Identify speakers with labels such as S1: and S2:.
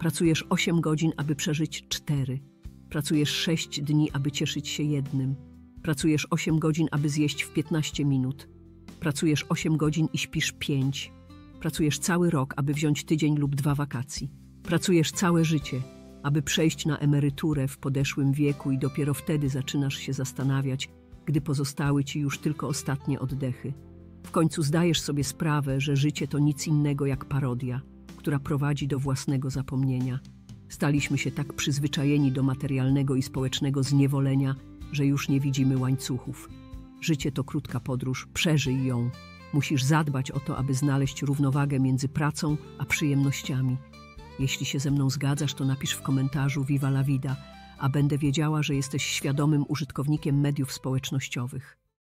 S1: Pracujesz 8 godzin, aby przeżyć 4. Pracujesz 6 dni, aby cieszyć się jednym. Pracujesz 8 godzin, aby zjeść w 15 minut. Pracujesz 8 godzin i śpisz 5. Pracujesz cały rok, aby wziąć tydzień lub 2 wakacji. Pracujesz całe życie, aby przejść na emeryturę w podeszłym wieku i dopiero wtedy zaczynasz się zastanawiać, gdy pozostały ci już tylko ostatnie oddechy. W końcu zdajesz sobie sprawę, że życie to nic innego jak parodia, która prowadzi do własnego zapomnienia. Staliśmy się tak przyzwyczajeni do materialnego i społecznego zniewolenia, że już nie widzimy łańcuchów. Życie to krótka podróż, przeżyj ją. Musisz zadbać o to, aby znaleźć równowagę między pracą a przyjemnościami. Jeśli się ze mną zgadzasz, to napisz w komentarzu Viva la vida, a będę wiedziała, że jesteś świadomym użytkownikiem mediów społecznościowych.